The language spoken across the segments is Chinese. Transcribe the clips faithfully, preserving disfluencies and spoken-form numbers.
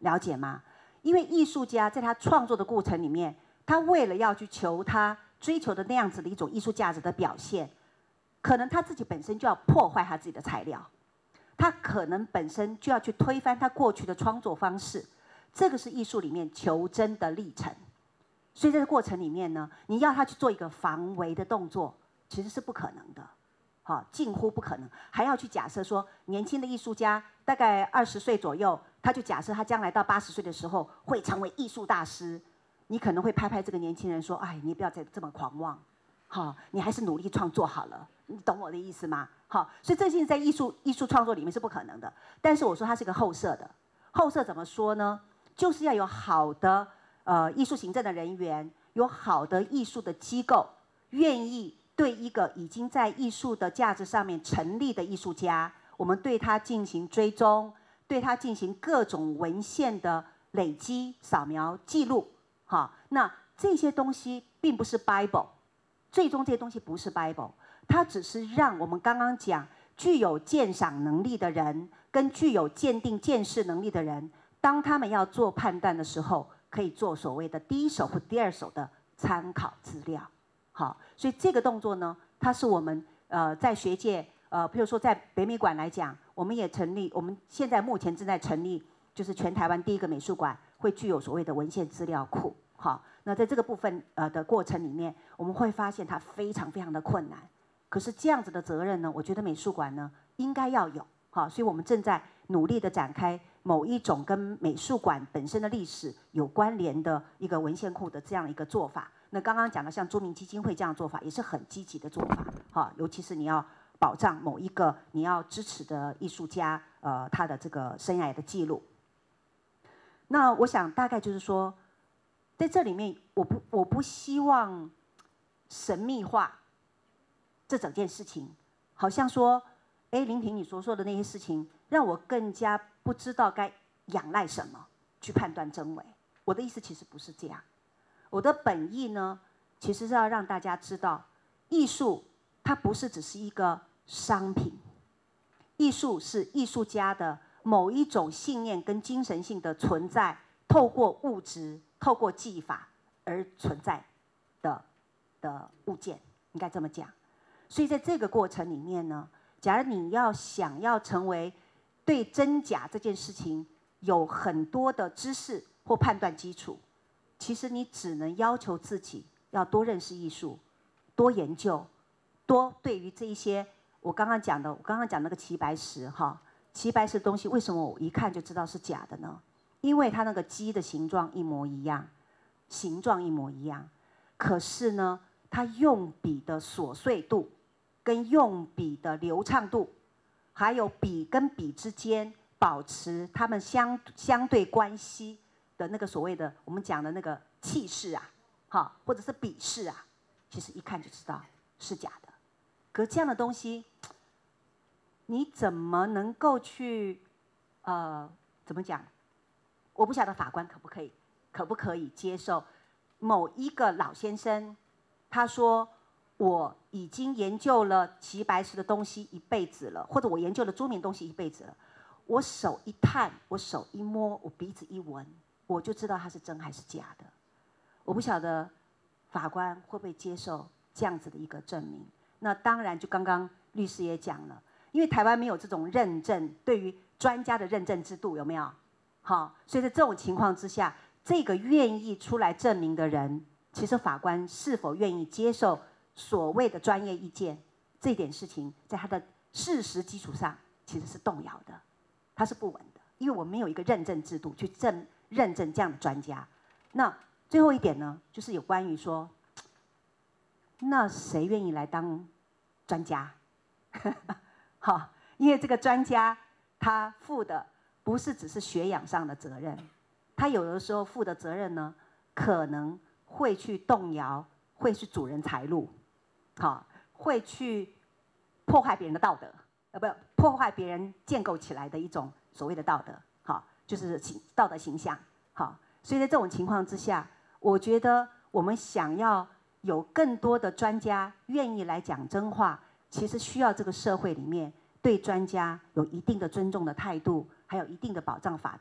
了解吗？因为艺术家在他创作的过程里面，他为了要去求他追求的那样子的一种艺术价值的表现，可能他自己本身就要破坏他自己的材料，他可能本身就要去推翻他过去的创作方式，这个是艺术里面求真的历程。所以在这个过程里面呢，你要他去做一个防微的动作，其实是不可能的。好，近乎不可能，还要去假设说，年轻的艺术家大概二十岁左右，他就假设他将来到八十岁的时候会成为艺术大师，你可能会拍拍这个年轻人说：“哎，你不要再这么狂妄，好，你还是努力创作好了。”你懂我的意思吗？好，所以这些在艺术艺术创作里面是不可能的。但是我说它是一个后设的，后设怎么说呢？就是要有好的呃艺术行政的人员，有好的艺术的机构，愿意。对一个已经在艺术的价值上面成立的艺术家，我们对他进行追踪，对他进行各种文献的累积、扫描、记录。好，那这些东西并不是 Bible， 最终这些东西不是 Bible， 它只是让我们刚刚讲具有鉴赏能力的人跟具有鉴定鉴识能力的人，当他们要做判断的时候，可以做所谓的第一手或第二手的参考资料。好，所以这个动作呢，它是我们呃在学界呃，譬如说在北美馆来讲，我们也成立，我们现在目前正在成立，就是全台湾第一个美术馆会具有所谓的文献资料库。好，那在这个部分呃的过程里面，我们会发现它非常非常的困难。可是这样子的责任呢，我觉得美术馆呢应该要有。好，所以我们正在努力的展开某一种跟美术馆本身的历史有关联的一个文献库的这样一个做法。那刚刚讲的像朱明基金会这样的做法，也是很积极的做法，哈，尤其是你要保障某一个你要支持的艺术家，呃，他的这个生涯的记录。那我想大概就是说，在这里面，我不我不希望神秘化这整件事情，好像说，哎，林平你所说的那些事情，让我更加不知道该仰赖什么去判断真伪。我的意思其实不是这样。我的本意呢，其实是要让大家知道，艺术它不是只是一个商品，艺术是艺术家的某一种信念跟精神性的存在，透过物质、透过技法而存在的的物件，应该这么讲。所以在这个过程里面呢，假如你要想要成为对真假这件事情有很多的知识或判断基础。其实你只能要求自己要多认识艺术，多研究，多对于这一些我刚刚讲的，我刚刚讲那个齐白石哈，齐白石的东西为什么我一看就知道是假的呢？因为它那个鸡的形状一模一样，形状一模一样，可是呢，它用笔的琐碎度，跟用笔的流畅度，还有笔跟笔之间保持它们相相对关系。的那个所谓的我们讲的那个气势啊，哈，或者是笔势啊，其实一看就知道是假的。可这样的东西，你怎么能够去呃怎么讲？我不晓得法官可不可以可不可以接受某一个老先生，他说我已经研究了齐白石的东西一辈子了，或者我研究了朱明东西一辈子了，我手一探，我手一摸，我鼻子一闻。我就知道它是真还是假的，我不晓得法官会不会接受这样子的一个证明。那当然，就刚刚律师也讲了，因为台湾没有这种认证，对于专家的认证制度有没有？好，所以在这种情况之下，这个愿意出来证明的人，其实法官是否愿意接受所谓的专业意见，这点事情在他的事实基础上其实是动摇的，它是不稳的，因为我们没有一个认证制度去证。认证这样的专家，那最后一点呢，就是有关于说，那谁愿意来当专家？好，因为这个专家他负的不是只是学养上的责任，他有的时候负的责任呢，可能会去动摇，会去阻人财路，好，会去破坏别人的道德，呃，不，破坏别人建构起来的一种所谓的道德，好。就是道德形象，好，所以在这种情况之下，我觉得我们想要有更多的专家愿意来讲真话，其实需要这个社会里面对专家有一定的尊重的态度，还有一定的保障法则，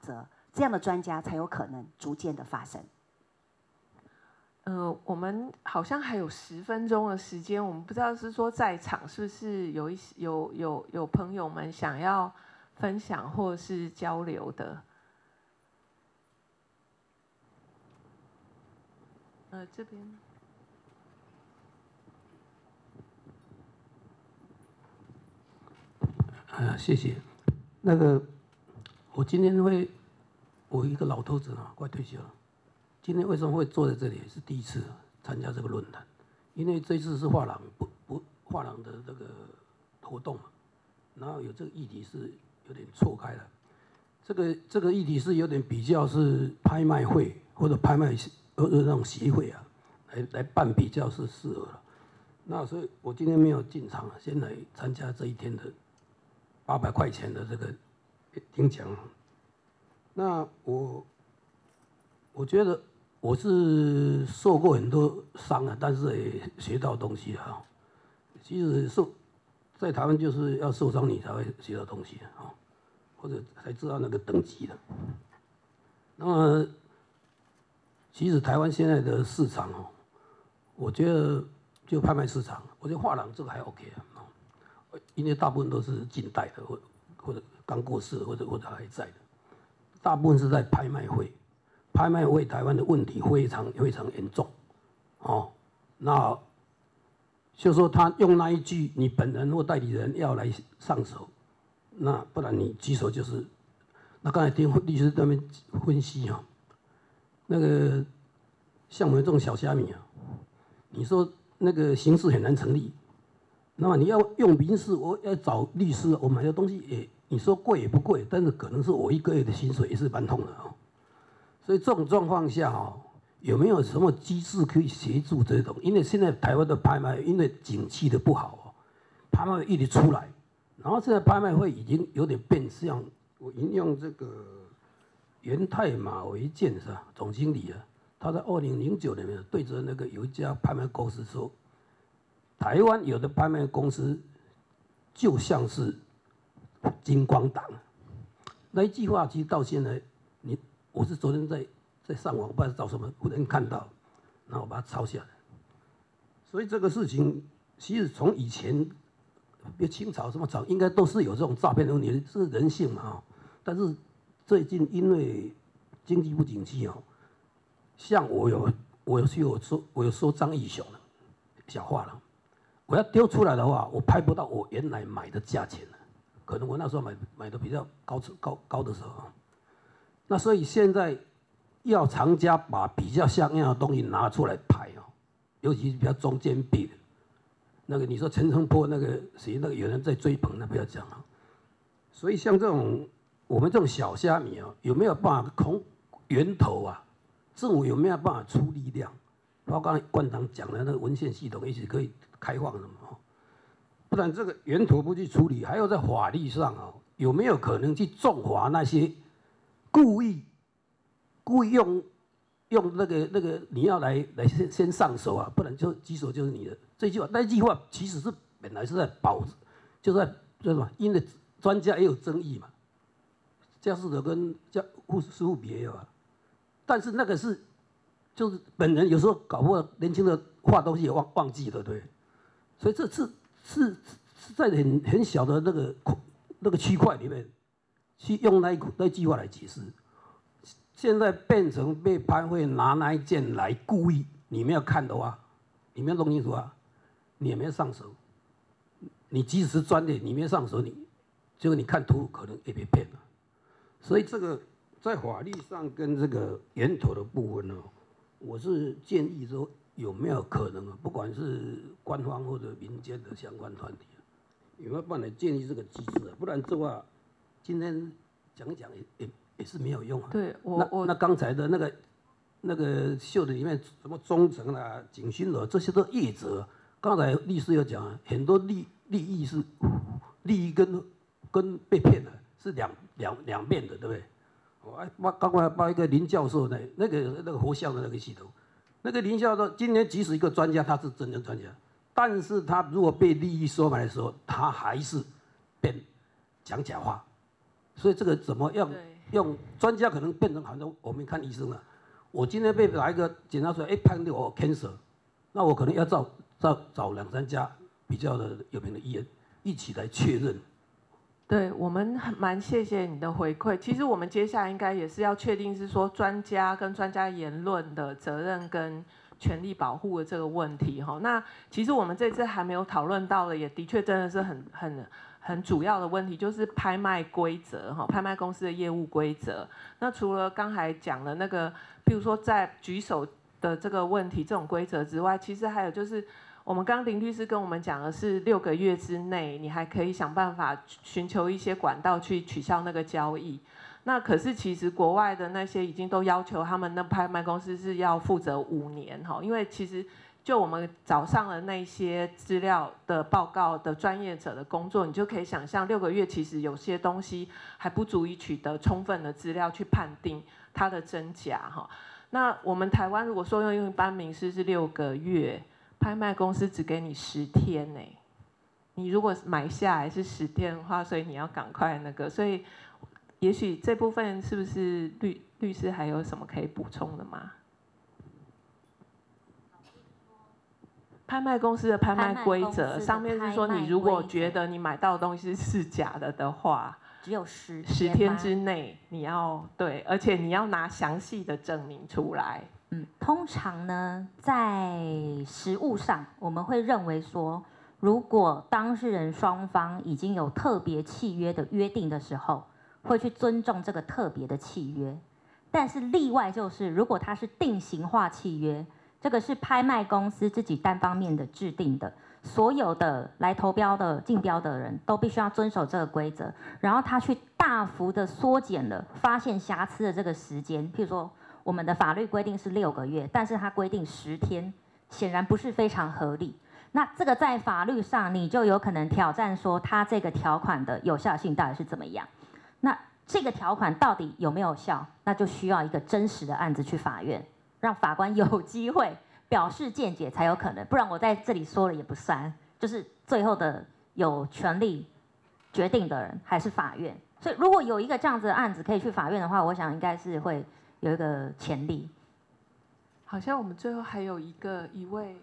这样的专家才有可能逐渐的发生。 呃，我们好像还有十分钟的时间，我们不知道是说在场是不是有一有有有朋友们想要分享或是交流的。呃，这边。 啊，谢谢。那个，我今天会，我一个老头子啊，快退休了。今天为什么会坐在这里？是第一次参加这个论坛，因为这次是画廊不不画廊的这个活动嘛，然后有这个议题是有点错开了。这个这个议题是有点比较是拍卖会或者拍卖呃那种协会啊，来来办比较是适合了。那所以我今天没有进场，先来参加这一天的八百块钱的这个听讲。那我我觉得我是受过很多伤啊，但是也学到东西啊。其实受在台湾就是要受伤你才会学到东西啊，或者才知道那个等级的。那么其实台湾现在的市场哦，我觉得就拍卖市场，我觉得画廊这个还 OK 啊，因为大部分都是近代的或或者刚过世或者或者还在的，大部分是在拍卖会。拍卖会台湾的问题非常非常严重，哦，那就说他用那一句，你本人或代理人要来上手，那不然你举手就是。那刚才听律师在那边分析哈、哦，那个像我们这种小虾米啊，你说那个刑事很难成立，那么你要用民事，我要找律师，我买的东西也你说贵也不贵，但是可能是我一个月的薪水也是蛮痛的啊、哦。所以这种状况下哦，有没有什么机制可以协助这种？因为现在台湾的拍卖，因为景气的不好哦，拍卖会一直出来，然后现在拍卖会已经有点变相。我引用这个元泰马维建是吧，总经理啊，他在二零零九年对着那个有一家拍卖公司说，台湾有的拍卖公司就像是金光党，那一句话其实到现在，你我是昨天在在上网不知道找什么，忽然看到，然后我把它抄下来。所以这个事情其实从以前，别清朝什么朝，应该都是有这种诈骗的问题，是人性嘛啊。但是最近因为经济不景气哦，像我有我有去有收我有收张义雄的小画廊，我要丢出来的话，我拍不到我原来买的价钱了，可能我那时候买买的比较高高高的时候，那所以现在要藏家把比较像样的东西拿出来拍哦，尤其是比较中间币的，那个你说陈澄波那个谁那个有人在追捧，那不要讲啊。所以像这种我们这种小虾米啊，有没有办法从源头啊，政府有没有办法出力量？包括刚才馆长讲的那个文献系统，也许可以开放什么？不然这个源头不去处理，还有在法律上啊，有没有可能去重罚那些故意故意用用那个那个你要来来先先上手啊，不然就举手就是你的。这句话那句话其实是本来是在保，就在叫什么？因为专家也有争议嘛。驾驶者跟驾护师傅别有啊，但是那个是就是本人有时候搞不好年轻的画东西也忘忘记了，对不对？所以这次是是在很很小的那个那个区块里面去用那一那一句话来解释，现在变成被拍会拿那一件来故意，你没有看的话，你没有弄清楚啊，你也没有上手，你即使是专业，你没有上手，你结果你看图可能也被骗了。所以这个在法律上跟这个源头的部分呢，我是建议说有没有可能啊，不管是官方或者民间的相关团体，有没有办法建立这个机制啊？不然的话，今天讲一讲也也也是没有用啊。 对我我那那刚才的那个那个秀的里面什么忠诚啦、景勋楼这些都业者，刚才律师有讲，很多利利益是利益跟跟被骗的。是两两两面的，对不对？我哎，包刚才包一个林教授呢，那个那个活像的那个系统，那个林教授今天即使一个专家，他是真正专家，但是他如果被利益收买的时候，他还是变讲假话， 所以这个怎么样用专家可能变成好像我们看医生了。我今天被哪一个检查出来，哎，判定我 cancer， 那我可能要找找找两三家比较的有名的医院一起来确认。 对，我们很蛮谢谢你的回馈。其实我们接下来应该也是要确定是说专家跟专家言论的责任跟权利保护的这个问题哈。那其实我们这次还没有讨论到的，也的确真的是很很很主要的问题，就是拍卖规则哈，拍卖公司的业务规则。那除了刚才讲的那个，譬如说在举手的这个问题这种规则之外，其实还有就是。我们刚刚林律师跟我们讲的是六个月之内，你还可以想办法寻求一些管道去取消那个交易。那可是其实国外的那些已经都要求他们那拍卖公司是要负责五年哈，因为其实就我们早上的那些资料的报告的专业者的工作，你就可以想象六个月其实有些东西还不足以取得充分的资料去判定它的真假哈。那我们台湾如果说用一般民事是六个月。拍卖公司只给你十天呢，你如果买下来是十天的话，所以你要赶快那个，所以也许这部分是不是律律师还有什么可以补充的吗？拍卖公司的拍卖规则上面是说，你如果觉得你买到的东西是假的的话， 只有十十天之内你要对，而且你要拿详细的证明出来。 嗯，通常呢，在实务上，我们会认为说，如果当事人双方已经有特别契约的约定的时候，会去尊重这个特别的契约。但是例外就是，如果它是定型化契约，这个是拍卖公司自己单方面的制定的，所有的来投标的竞标的人都必须要遵守这个规则，然后他去大幅的缩减了发现瑕疵的这个时间，譬如说。我们的法律规定是六个月，但是它规定十天，显然不是非常合理。那这个在法律上，你就有可能挑战说，它这个条款的有效性到底是怎么样？那这个条款到底有没有效？那就需要一个真实的案子去法院，让法官有机会表示见解才有可能。不然我在这里说了也不算，就是最后的有权利决定的人还是法院。所以如果有一个这样子的案子可以去法院的话，我想应该是会。有一个潜力， 好像我们最后还有一个一位，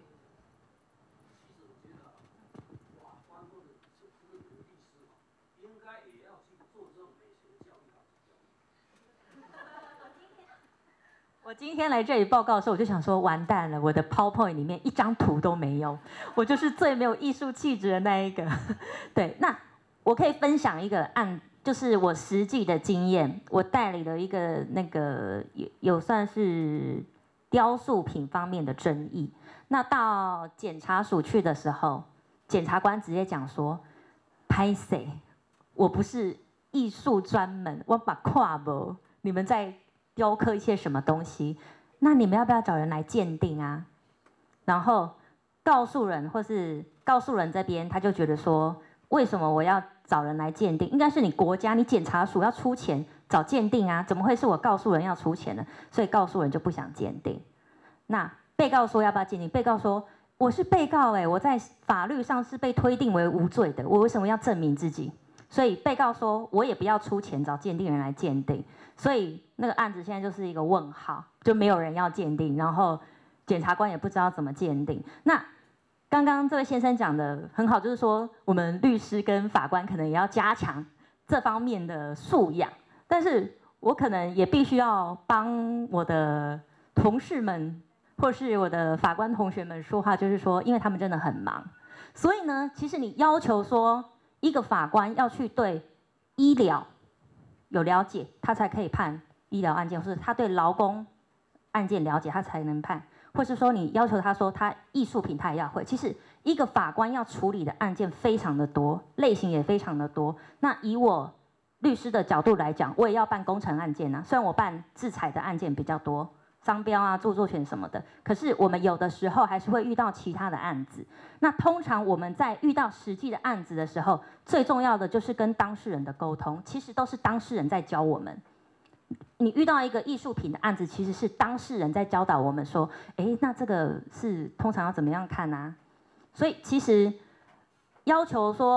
我今天来这里报告的时候，我就想说，完蛋了，我的 PowerPoint 里面一张图都没有，我就是最没有艺术气质的那一个。对，那我可以分享一个案。就是我实际的经验，我代理了一个那个有有算是雕塑品方面的争议。那到检察署去的时候，检察官直接讲说：“拍谁？我不是艺术专门，我把跨不，你们在雕刻一些什么东西？那你们要不要找人来鉴定啊？”然后告诉人或是告诉人这边，他就觉得说，为什么我要？找人来鉴定，应该是你国家，你检察署要出钱找鉴定啊，怎么会是我告诉人要出钱呢？所以告诉人就不想鉴定。那被告说要不要鉴定？被告说我是被告哎、欸，我在法律上是被推定为无罪的，我为什么要证明自己？所以被告说我也不要出钱找鉴定人来鉴定，所以那个案子现在就是一个问号，就没有人要鉴定，然后检察官也不知道怎么鉴定。那刚刚这位先生讲的很好，就是说我们律师跟法官可能也要加强这方面的素养，但是我可能也必须要帮我的同事们或是我的法官同学们说话，就是说，因为他们真的很忙，所以呢，其实你要求说一个法官要去对医疗有了解，他才可以判医疗案件，或是他对劳工案件了解，他才能判。或是说你要求他说他艺术品他也要会，其实一个法官要处理的案件非常的多，类型也非常的多。那以我律师的角度来讲，我也要办工程案件啊，虽然我办制裁的案件比较多，商标啊、著作权什么的，可是我们有的时候还是会遇到其他的案子。那通常我们在遇到实际的案子的时候，最重要的就是跟当事人的沟通，其实都是当事人在教我们。你遇到一个艺术品的案子，其实是当事人在教导我们说，哎，那这个是通常要怎么样看啊？所以其实要求说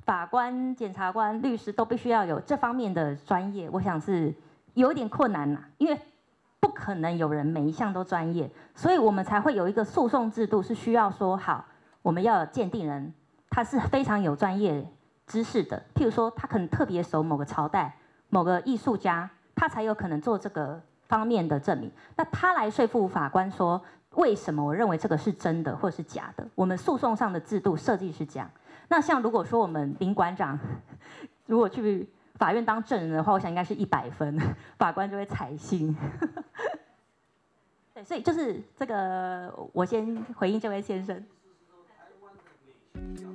法官、检察官、律师都必须要有这方面的专业，我想是有一点困难呐，因为不可能有人每一项都专业，所以我们才会有一个诉讼制度，是需要说好，我们要有鉴定人，他是非常有专业知识的，譬如说他可能特别熟某个朝代、某个艺术家，他才有可能做这个方面的证明。那他来说服法官说，为什么我认为这个是真的或是假的？我们诉讼上的制度设计是这样。那像如果说我们林馆长如果去法院当证人的话，我想应该是一百分，法官就会采信。对，所以就是这个，我先回应这位先生。